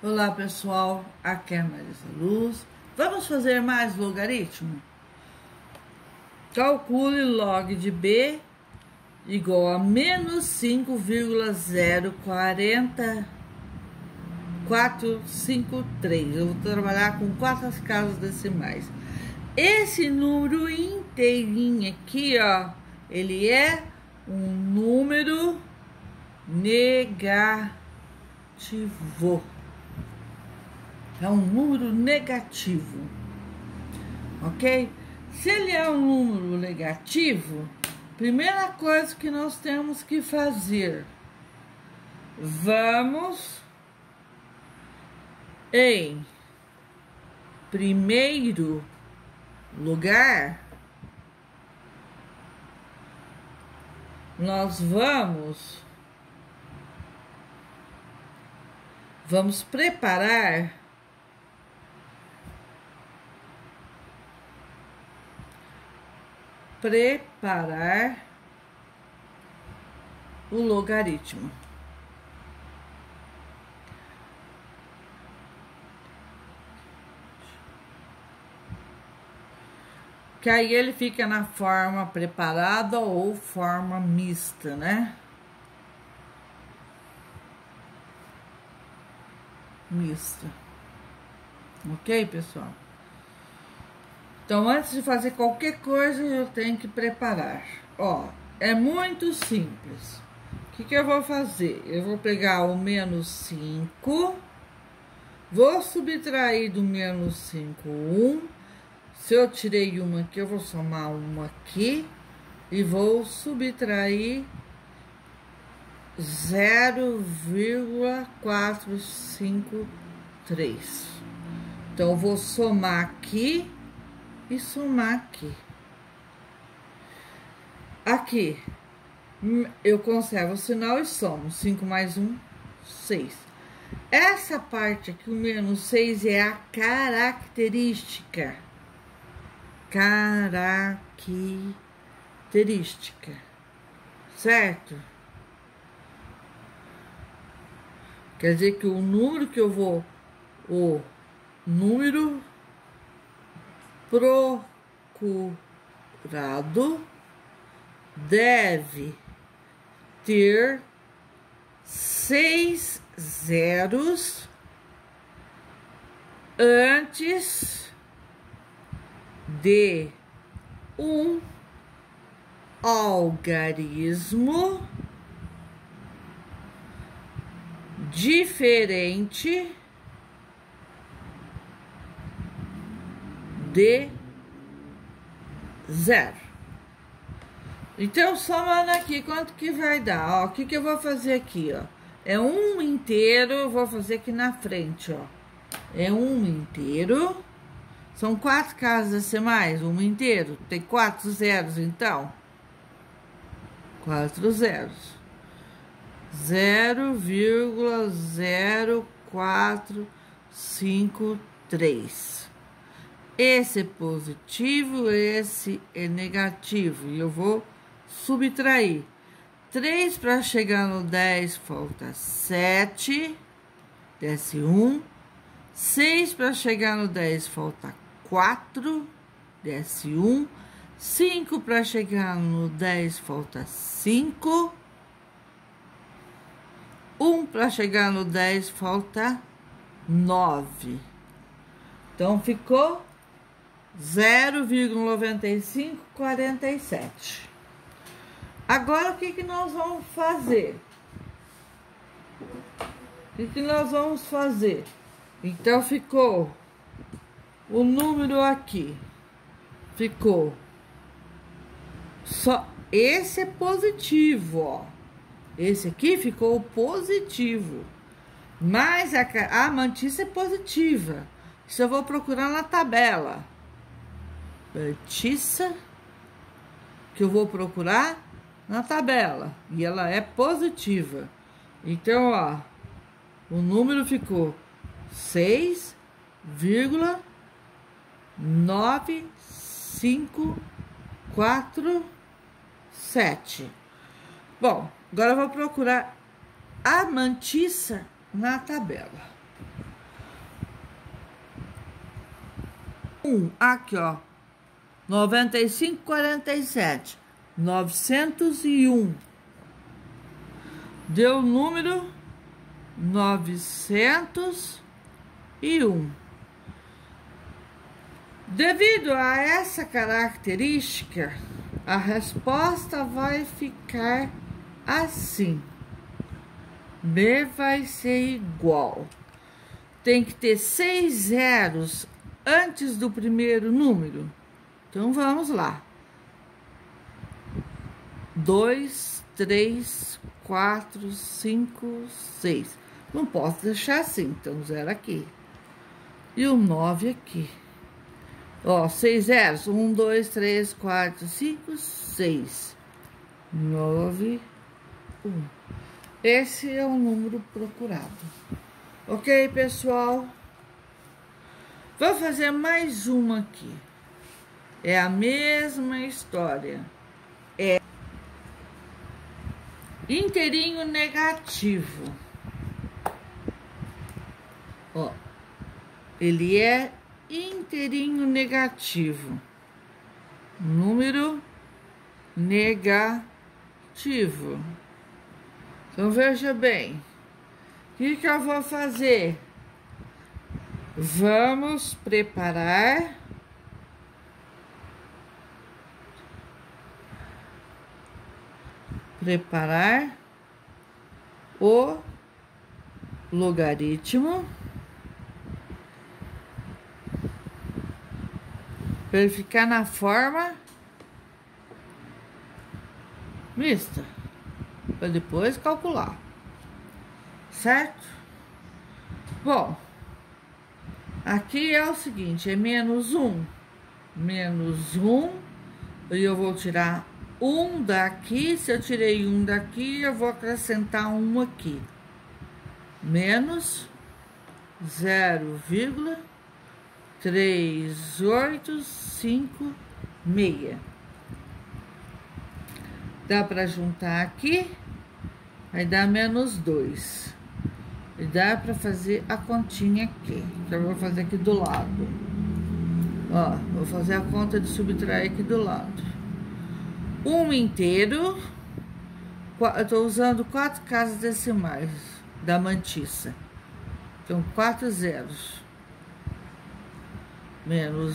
Olá pessoal, aqui é a Marisa Luz. Vamos fazer mais logaritmo? Calcule log de B igual a menos 5,0453. Eu vou trabalhar com 4 casas decimais. Esse número inteirinho aqui, ó, ele é um número negativo. É um número negativo, ok? Se ele é um número negativo, primeira coisa que nós temos que fazer, vamos em primeiro lugar, nós vamos preparar o logaritmo. Que aí ele fica na forma preparada ou forma mista, né? Mista. Ok, pessoal? Então, antes de fazer qualquer coisa, eu tenho que preparar. Ó, é muito simples. O que eu vou fazer? Eu vou pegar o menos 5, vou subtrair do menos 5, 1. Se eu tirei uma aqui, eu vou somar uma aqui e vou subtrair 0,453. Então, eu vou somar aqui e somar aqui. Aqui, eu conservo o sinal e somo. 5 mais 1, 6. Essa parte aqui, o menos 6, é a característica. Característica. Certo? Quer dizer que o número que eu vou... O número procurado deve ter 6 zeros antes de um algarismo diferente de 0. Então, somando aqui, quanto que vai dar? Ó, o que eu vou fazer aqui, ó? É um inteiro, eu vou fazer aqui na frente, ó. É um inteiro. São 4 casas decimais, um inteiro. Tem 4 zeros, então. 4 zeros. 0,0453. Esse é positivo, esse é negativo. E eu vou subtrair. 3 para chegar no 10, falta 7. Desce 1. 6 para chegar no 10, falta 4. Desce 1. 5 para chegar no 10, falta 5. 1 para chegar no 10, falta 9. Então, ficou 0,9547. Agora, o que nós vamos fazer? O que nós vamos fazer? Então, ficou o número aqui. Ficou só... Esse é positivo, ó. Esse aqui ficou positivo. Mas a mantiça é positiva. Isso eu vou procurar na tabela. Mantiça, que eu vou procurar na tabela. E ela é positiva. Então, ó, o número ficou 6,9547. Bom, agora eu vou procurar a mantiça na tabela. Aqui, ó. 9547. 901. Deu o número 901. Devido a essa característica, a resposta vai ficar assim. B vai ser igual. Tem que ter 6 zeros antes do primeiro número. Então, vamos lá. 2, 3, 4, 5, 6. Não posso deixar assim, então 0 aqui. E o 9 aqui. Ó, 6 zeros. 1, 2, 3, 4, 5, 6. 9, 1. Esse é o número procurado. Ok, pessoal? Vou fazer mais uma aqui. É a mesma história. É inteirinho negativo. Ó, ele é inteirinho negativo. Número negativo. Então, veja bem. O que eu vou fazer? Vamos preparar o logaritmo para ele ficar na forma mista, para depois calcular, certo? Bom, aqui é o seguinte, é menos 1, e eu vou tirar 1 daqui. Se eu tirei 1 daqui, eu vou acrescentar 1 aqui. Menos 0,3856. Dá para juntar aqui, vai dar menos 2. E dá para fazer a continha aqui. Então, eu vou fazer aqui do lado. Ó, vou fazer a conta de subtrair aqui do lado. 1 inteiro. Eu tô usando 4 casas decimais da mantiça. Então, 4 zeros. Menos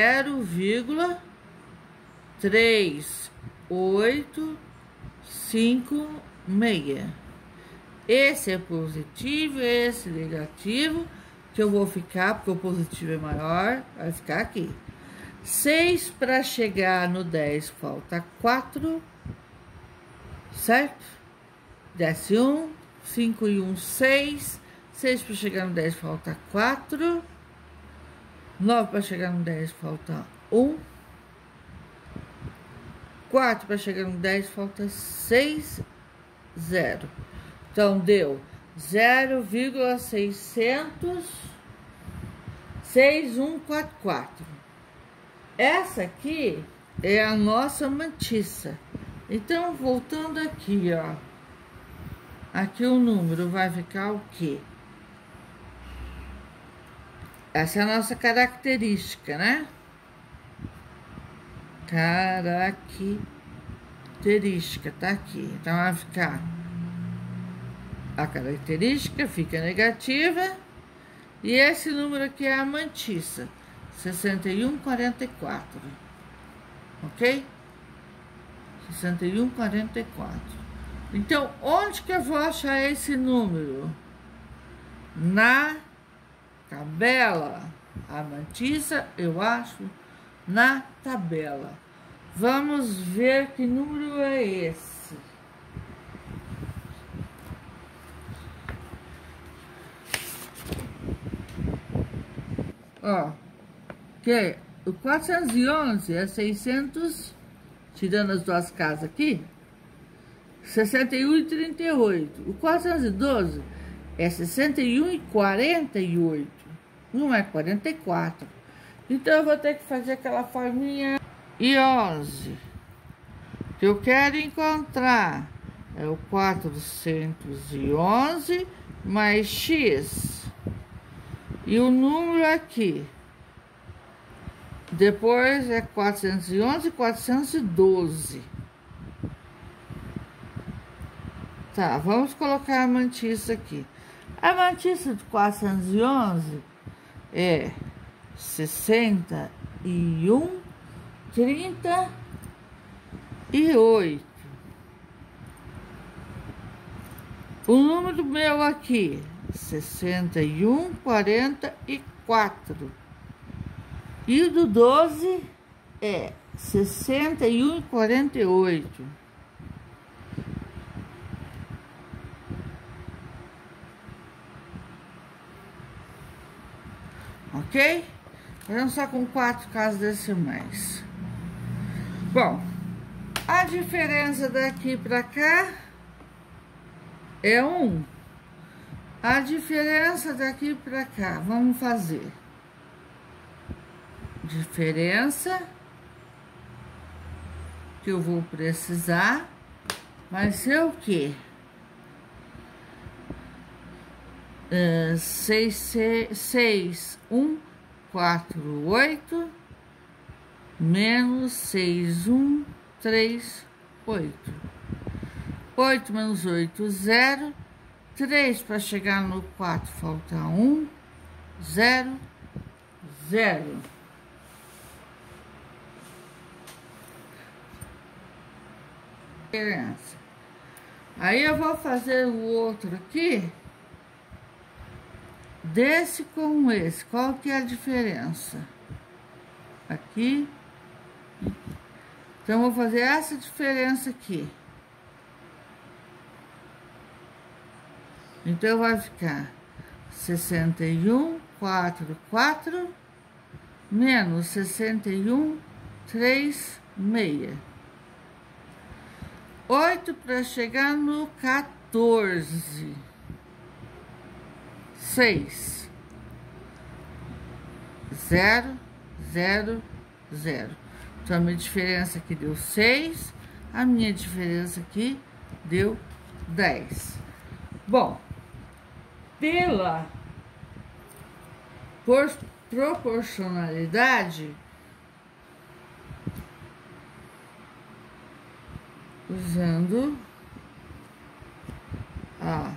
0,3856. Esse é positivo, esse é negativo, que eu vou ficar, porque o positivo é maior, vai ficar aqui. 6 para chegar no 10, falta 4, certo? Desce 1, 5 e 1, 6. 6 para chegar no 10, falta 4. 9 para chegar no 10, falta 1. 4 para chegar no 10, falta 6, 0. Então, deu 0,6144. Essa aqui é a nossa mantiça. Então, voltando aqui, ó. Aqui o número vai ficar o quê? Essa é a nossa característica, né? Característica, tá aqui. Então, vai ficar... A característica fica negativa. E esse número aqui é a mantiça. 6144. Ok? 6144. Então, onde que eu vou achar esse número? Na tabela. A mantiça, eu acho, na tabela. Vamos ver que número é esse. Ó, que o 411 é 600, tirando as duas casas aqui, 61,38. O 412 é 61,48. Não é 44. Então, eu vou ter que fazer aquela forminha. E 11. Que eu quero encontrar é o 411 mais x. E o número aqui Depois é 411 e 412. Tá, vamos colocar a mantiça aqui. A mantiça de 411 é 61,38. O número meu aqui, 61,44. E o do 12 é 61,48. Ok? Vamos só com 4 casas decimais. Bom, a diferença daqui para cá é 1. A diferença daqui para cá, vamos fazer. Diferença que eu vou precisar vai ser o quê? 6,148 menos 6,138. 8 menos 8, 0. 3 para chegar no 4, falta 1, 0, 0. Diferença. Aí eu vou fazer o outro aqui, desse com esse. Qual que é a diferença? Aqui. Então, eu vou fazer essa diferença aqui. Então, vai ficar 61,44 menos 61,36. 8 para chegar no 14. 6. 0, 0, 0. Então, a minha diferença aqui deu 6. A minha diferença aqui deu 10. Bom, pela proporcionalidade, usando a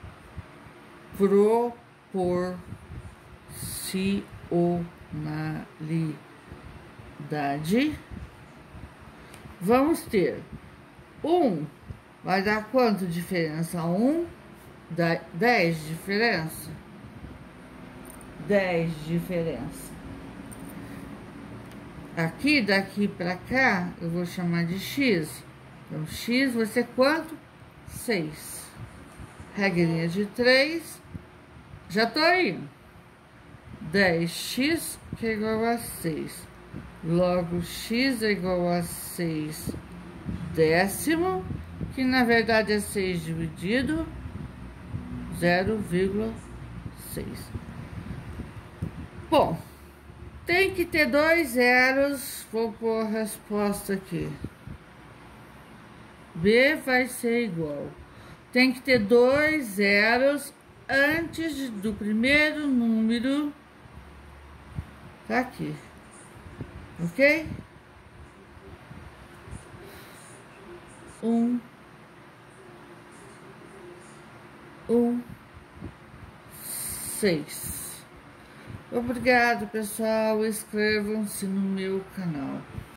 proporcionalidade, vamos ter 1, vai dar quanto diferença? 1, dá 10 de diferença? 10 de diferença. Aqui, daqui para cá, eu vou chamar de x. Então, x vai ser quanto? 6. Regrinha de 3. Já tô indo. 10x, que é igual a 6. Logo, x é igual a 6 décimo, que na verdade é 6 dividido 0,6. Bom, tem que ter 2 zeros. Vou pôr a resposta aqui. B vai ser igual. Tem que ter 2 zeros antes do primeiro número. Tá aqui. Ok? 1, 6. Obrigado, pessoal. Inscrevam-se no meu canal.